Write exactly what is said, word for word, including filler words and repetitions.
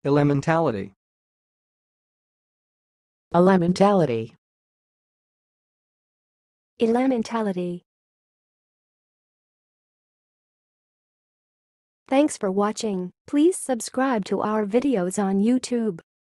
elementality, elementality, elementality. Thanks for watching. Please subscribe to our videos on YouTube.